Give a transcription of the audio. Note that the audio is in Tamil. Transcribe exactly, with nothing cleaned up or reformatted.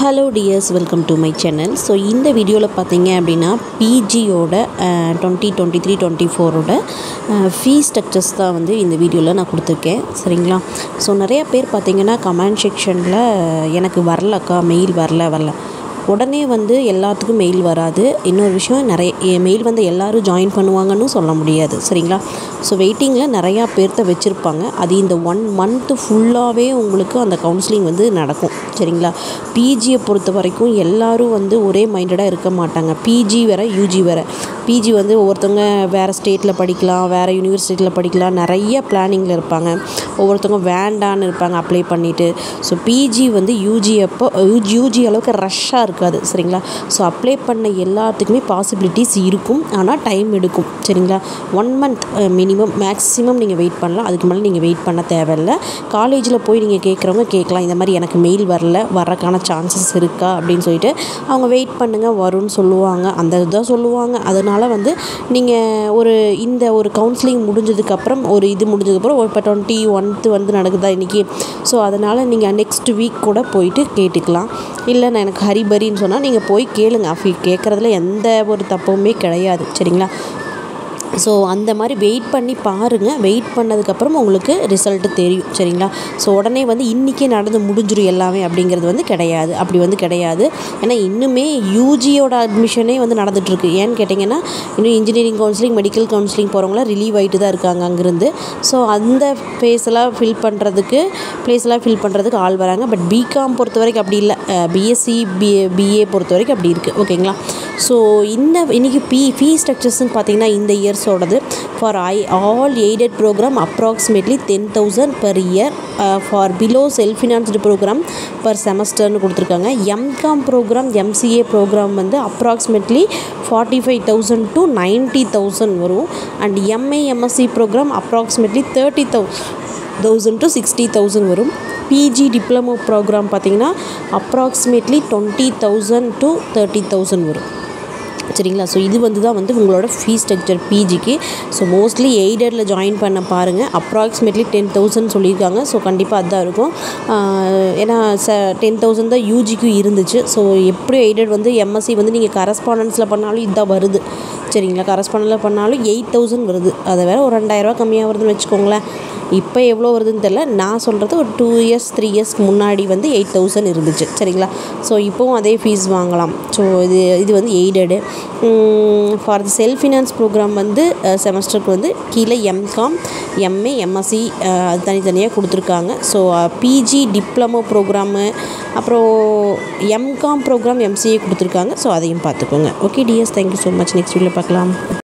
Hello dears, welcome to my channel. So இந்த வீடியோவில் பார்த்தீங்க அப்படின்னா பிஜியோட டுவெண்ட்டி டுவெண்ட்டி த்ரீ டுவெண்ட்டி ஃபோரோட ஃபீஸ் ஸ்ட்ரக்சர்ஸ் தான் வந்து இந்த வீடியோவில் நான் கொடுத்துருக்கேன். சரிங்களா? ஸோ நிறைய பேர் பார்த்தீங்கன்னா கமெண்ட் செக்ஷனில் எனக்கு வரலக்கா, மெயில் வரல வரல உடனே வந்து எல்லாத்துக்கும் மெயில் வராது. இன்னொரு விஷயம், நிறைய மெயில் வந்து எல்லோரும் ஜாயின் பண்ணுவாங்கன்னு சொல்ல முடியாது. சரிங்களா? ஸோ வெயிட்டிங்கில் நிறையா பேர்த்த வச்சுருப்பாங்க. அது இந்த ஒன் மந்த்து ஃபுல்லாகவே உங்களுக்கு அந்த கவுன்சிலிங் வந்து நடக்கும். சரிங்களா? பிஜியை பொறுத்த வரைக்கும் எல்லோரும் வந்து ஒரே மைண்டடாக இருக்க மாட்டாங்க. பிஜி வேறு, யூஜி வேறு. பிஜி வந்து ஒவ்வொருத்தவங்க வேறு ஸ்டேட்டில் படிக்கலாம், வேறு யூனிவர்சிட்டியில் படிக்கலாம், நிறைய பிளானிங்கில் இருப்பாங்க. ஒவ்வொருத்தவங்க வேண்டான்னு இருப்பாங்க அப்ளை பண்ணிவிட்டு. ஸோ பிஜி வந்து யூஜி அப்போ யூஜி யூஜி அளவுக்கு ரஷ்ஷாக இருக்காது. சரிங்களா? ஸோ அப்ளை பண்ண எல்லாத்துக்குமே பாசிபிலிட்டிஸ் இருக்கும், ஆனால் டைம் எடுக்கும். சரிங்களா? ஒன் மந்த் மினிமம் மேக்ஸிமம் நீங்கள் வெயிட் பண்ணலாம். அதுக்கு மேலே நீங்கள் வெயிட் பண்ண தேவையில்லை. காலேஜில் போய் நீங்கள் கேட்குறவங்க கேட்கலாம், இந்த மாதிரி எனக்கு மெயில் வரல, வர்றதுக்கான சான்சஸ் இருக்கா அப்படின்னு சொல்லிட்டு அவங்க வெயிட் பண்ணுங்கள், வரும்னு சொல்லுவாங்க. அந்த இதுதான் சொல்லுவாங்க. அதனால் வந்து நீங்கள் ஒரு இந்த ஒரு கவுன்சிலிங் முடிஞ்சதுக்கப்புறம் ஒரு இது முடிஞ்சதுக்கப்புறம் ஒரு இப்போ டுவெண்ட்டி ஒன்த்து வந்து நடக்குதா இன்றைக்கி. ஸோ அதனால் நீங்கள் நெக்ஸ்ட் வீக் கூட போயிட்டு கேட்டுக்கலாம். இல்லை நான் எனக்கு ஹரிபரின்னு சொன்னால் நீங்கள் போய் கேளுங்க. அப்படி கேட்குறதுல எந்த ஒரு தப்புமே கிடையாது. சரிங்களா? ஸோ அந்த மாதிரி வெயிட் பண்ணி பாருங்கள். வெயிட் பண்ணதுக்கப்புறம் உங்களுக்கு ரிசல்ட்டு தெரியும். சரிங்களா? ஸோ உடனே வந்து இன்றைக்கே நடந்து முடிஞ்சிடும் எல்லாமே அப்படிங்கிறது வந்து கிடையாது. அப்படி வந்து கிடையாது. ஏன்னா இன்னுமே யூஜியோட அட்மிஷனே வந்து நடந்துகிட்ருக்கு. ஏன்னு கேட்டிங்கன்னா இன்னும் இன்ஜினியரிங் கவுன்சிலிங், மெடிக்கல் கவுன்சிலிங் போகிறவங்களாம் ரிலீவ் ஆகிட்டு தான் இருக்காங்க அங்கேருந்து. ஸோ அந்த ஃபேஸெல்லாம் ஃபில் பண்ணுறதுக்கு ப்ளேஸ்லாம் ஃபில் பண்ணுறதுக்கு ஆள் வராங்க. பட் பிகாம் பொறுத்த வரைக்கும் அப்படி இல்லை. பிஎஸ்சி பி பிஏ பொறுத்த வரைக்கும் அப்படி இருக்குது. ஓகேங்களா? ஸோ இந்த இன்றைக்கி பி ஃபீ ஸ்ட்ரக்சர்ஸ்ன்னு பார்த்தீங்கன்னா இந்த இயர்ஸோடது for I all aided program approximately ten thousand per year, for below self financed program per செமஸ்டர்னு கொடுத்துருக்காங்க. எம்காம் ப்ரோக்ராம், எம்சிஏ ப்ரோக்ராம் வந்து approximately forty five thousand to ninety thousand வரும். And MA MSc program approximately thirty thou thousand to sixty thousand வரும். பிஜி டிப்ளமோ ப்ரோக்ராம் பார்த்திங்கன்னா approximately twenty thousand to thirty thousand வரும். சரிங்களா? ஸோ இது வந்து தான் வந்து உங்களோட ஃபீஸ் ஸ்ட்ரக்சர் பிஜிக்கு. ஸோ மோஸ்ட்லி எய்டடில் ஜாயின் பண்ண பாருங்கள். அப்ராக்சிமேட்லி டென் தௌசண்ட் சொல்லியிருக்காங்க. ஸோ கண்டிப்பாக அதுதான் இருக்கும். ஏன்னா ச டென் தௌசண்ட் தான் யூஜிக்கும் இருந்துச்சு. ஸோ எப்படி எய்டட் வந்து எம்எஸ்சி வந்து நீங்கள் கரஸ்பாண்டன்ஸில் பண்ணாலும் இதுதான் வருது. சரிங்களா? கரஸ்பாண்டனில் பண்ணாலும் எயிட் தௌசண்ட் வருது. அதை வேறு ஒரு ரெண்டாயிரரூவா கம்மியாக வருதுன்னு வச்சுக்கோங்களேன். இப்போ எவ்வளோ வருதுன்னு தெரில. நான் சொல்கிறது ஒரு டூ இயர்ஸ் த்ரீ இயர்ஸ்க்கு முன்னாடி வந்து எயிட் தௌசண்ட் இருந்துச்சு. சரிங்களா? ஸோ இப்போவும் அதே ஃபீஸ் வாங்கலாம். ஸோ இது இது வந்து aided. For the self finance program வந்து செமஸ்டருக்கு வந்து கீழே எம்காம், எம்ஏ, எம்எஸ்சி அது தனித்தனியாக கொடுத்துருக்காங்க. ஸோ பிஜி டிப்ளமோ ப்ரோக்ராமு, அப்புறம் எம்காம் ப்ரோக்ராம், எம்சிஏ கொடுத்துருக்காங்க. ஸோ அதையும் பார்த்துக்கோங்க. Okay dears, thank you so much. Next வீடியோவில் பார்க்கலாம்.